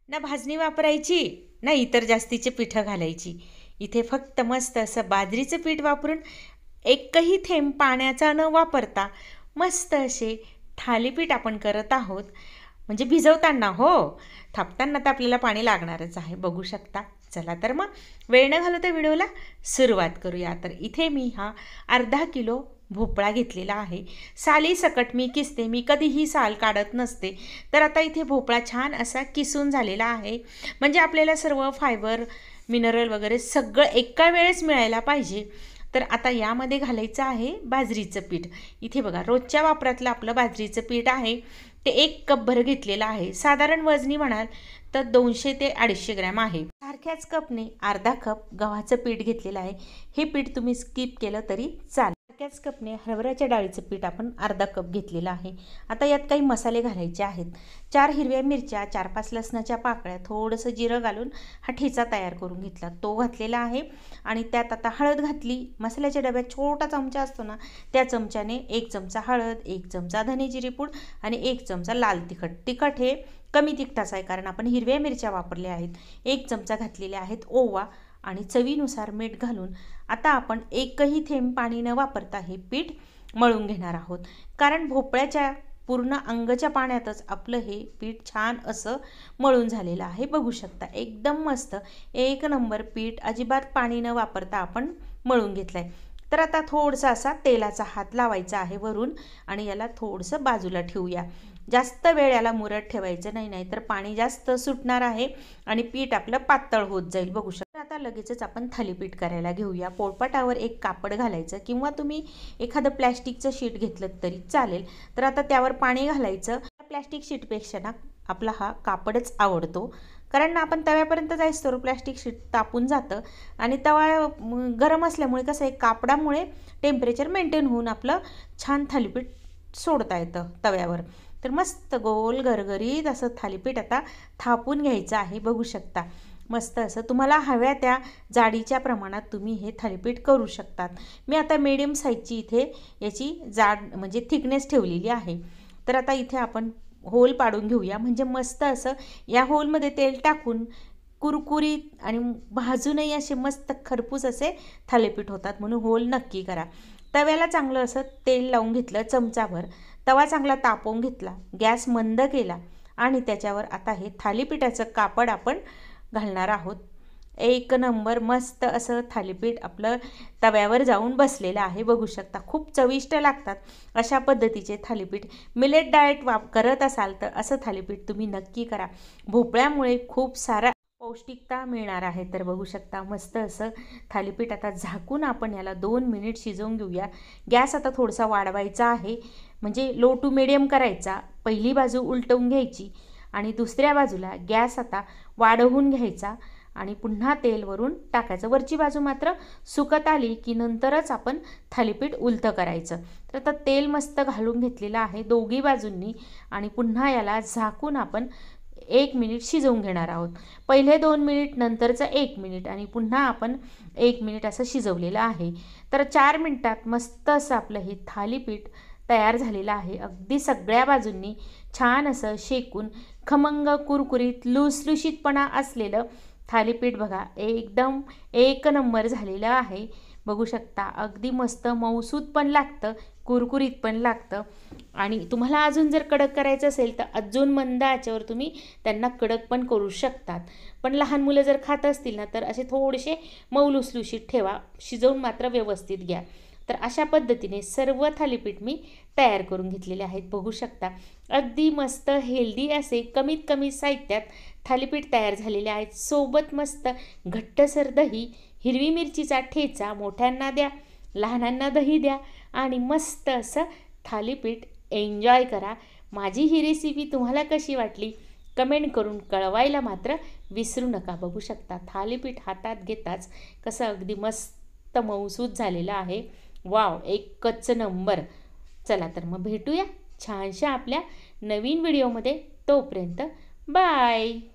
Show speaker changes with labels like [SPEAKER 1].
[SPEAKER 1] ना भाजणी वापरायची ना इतर जास्तीचे पिठं घालायची। इथे फक्त मस्त असं बाजरीचं पीठ वापरून एकही थेंब पाण्याचा न वापरता मस्त असे थालीपीठ आपण करत आहोत। म्हणजे भिजवताना हो, थापताना तर आपल्याला पाणी लागणारच आहे, बघू शकता। चला तर मग वेळ न घालवता व्हिडिओला सुरुवात करूया। तर इथे मी हा अर्धा किलो भोपळा घेतलेला आहे। साली सकट मी किसते, मी कधीही साल काढत नसते। तर आता इथे भोपळा छान असा किसून झालेला आहे, म्हणजे आपल्याला सर्व फायबर मिनरल वगैरे सगळं एका वेळेस मिळायला पाहिजे। तर आता यामध्ये घालायचं आहे बाजरीचं पीठ। इथे बघा रोजच्या वापरातलं आपलं बाजरीचं पीठ आहे, ते 1 कप भर घेतलेलं आहे। साधारण वजनी म्हणाल तर 200 ते 250 ग्रॅम आहे। सारख्याच कपने अर्धा कप गव्हाचं पीठ घेतलेलं आहे। हे पीठ तुम्ही स्किप केलं तरी चालेल। सारख्याच कपने हरभऱ्याच्या डाळीचं पीठ आपण अर्धा कप घेतलेलं आहे। आता यात काही मसाले घालायचे आहेत। 4 हिरव्या मिरच्या, 4-5 लसणाच्या पाकळ्या, थोडंसं जिरं घालून हा ठेचा तयार करून घेतला, तो घातलेला आहे। आणि त्यात आता हळद घातली। मसाल्याच्या डब्यात छोटा चमचा असतो ना, त्या चमच्याने 1 चमचा हळद, 1 चमचा धने जिरे पूड आणि 1 चमचा लाल तिखट। तिखट हे कमी तिखटाचं आहे कारण आपण हिरव्या मिरच्या वापरल्या आहेत। 1 चमचा घातलेले आहेत ओवा आणि चवीनुसार मीठ घालून आता आपण एकही थेंब पाणी न वापरता हे पीठ मळून घेणार आहोत। कारण भोपळ्याच्या पूर्ण अंगाच्या पाण्यातच आपलं हे पीठ छान असं मळून झालेलं आहे, बघू शकता। एकदम मस्त 1 नंबर पीठ, अजिबात पाणी न वापरता आपण मळून घेतलं आहे। तर आता थोडंसं असा तेलाचा हात लावायचा आहे वरून आणि याला थोडंसं बाजूला ठेवूया। जास्त वेळ याला मुरत ठेवायचं नाही, नाहीतर पाणी जास्त सुटणार आहे आणि पीठ आपलं पातळ होत जाईल, बघू शकता। आता लगेचच आपण थालीपीठ करायला घेऊया। पोळपाटावर एक कापड घालायचं किंवा तुम्ही एखादं प्लॅस्टिकचं शीट घेतलं तरी चालेल। तर आता त्यावर पाणी घालायचं। प्लॅस्टिक शीटपेक्षा ना आपला हा कापडच आवडतो, कारण आपण तव्यापर्यंत जायचं प्लॅस्टिक शीट तापून जातं आणि तवा गरम असल्यामुळे कसं आहे, कापडामुळे टेम्परेचर मेंटेन होऊन आपलं छान थालीपीठ सोडता येतं तव्यावर। तर मस्त गोल गरगरीत असं थालीपीठ आता थापून घ्यायचं आहे, बघू शकता। मस्त असं तुम्हाला हव्या त्या जाडीच्या प्रमाणात तुम्ही हे थालीपीठ करू शकतात। मी आता मीडियम साईजची इथे याची जाड म्हणजे थिकनेस ठेवलेली आहे। तर आता इथे आपण होल पाडून घेऊया, म्हणजे मस्त असं या होलमध्ये तेल टाकून कुरकुरीत आणि भाजूनही असे मस्त खरपूस असे थालीपीठ होतात, म्हणून होल नक्की करा। तव्याला चांगलं असं तेल लावून घेतलं चमचाभर, तवा चांगला तापवून घेतला, गॅस मंद केला आणि त्याच्यावर आता हे थालीपीठाचं कापड आपण घालणार आहोत। 1 नंबर मस्त असं थालीपीठ आपलं तव्यावर जाऊन बसलेलं आहे, बघू शकता। खूप चविष्ट लागतात अशा पद्धतीचे थालीपीठ। मिलेट डाएट करत असाल तर असं थालीपीठ तुम्ही नक्की करा। भोपळ्यामुळे खूप सारा पौष्टिकता मिळणार आहे। तर बघू शकता मस्त असं थालीपीठ आता झाकून आपण याला 2 मिनिट शिजवून घेऊया। गॅस आता थोडासा वाढवायचा आहे, म्हणजे लो टू मिडियम करायचा। पहिली बाजू उलटवून घ्यायची आणि दुसऱ्या बाजूला गॅस आता वाढवून घ्यायचा आणि पुन्हा तेल वरून टाकायचं। वरची बाजू मात्र सुकत आली की नंतरच आपण थालीपीठ उलटं करायचं। तर आता तेल मस्त घालून घेतलेलं आहे दोघी बाजूंनी आणि पुन्हा याला झाकून आपण 1 मिनिट शिजवून घेणार आहोत। पहिले 2 मिनिट, नंतरचं 1 मिनिट आणि पुन्हा आपण 1 मिनिट असं शिजवलेलं आहे। तर 4 मिनिटात मस्त असं आपलं हे थालीपीठ तयार झालेलं आहे। अगदी सगळ्या बाजूंनी छान असं शेकून खमंग कुरकुरीत लुसलुशीतपणा असलेलं थालीपीठ बघा एकदम 1 नंबर झालेलं आहे, बघू शकता। अगदी मस्त मऊसूत पण लागतं, कुरकुरीत पण लागतं आणि तुम्हाला अजून जर कडक करायचं असेल तर अजून मंद आचेवर तुम्ही त्यांना कडक पण करू शकतात। पण लहान मुलं जर खात असतील ना तर असे थोडेसे मऊ लुसलुशीत ठेवा, शिजवून मात्र व्यवस्थित घ्या। तर अशा पद्धतीने सर्व थालीपीठ मी तयार करून घेतलेले आहेत, बघू शकता। अगदी मस्त हेल्दी असे कमीत कमी साहित्यात थालीपीठ तयार झालेले आहेत। सोबत मस्त घट्टसर दही, हिरवी मिरचीचा ठेचा, मोठ्यांना द्या, लहानांना दही द्या आणि मस्त असं थालीपीठ एन्जॉय करा। माझी ही रेसिपी तुम्हाला कशी वाटली कमेंट करून कळवायला मात्र विसरू नका। बघू शकता थालीपीठ हातात घेताच कसं अगदी मस्त मऊसूत झालेलं आहे। वाव, एकच नंबर। चला तर मग भेटूया छानशा आपल्या नवीन व्हिडिओमध्ये, तोपर्यंत बाय।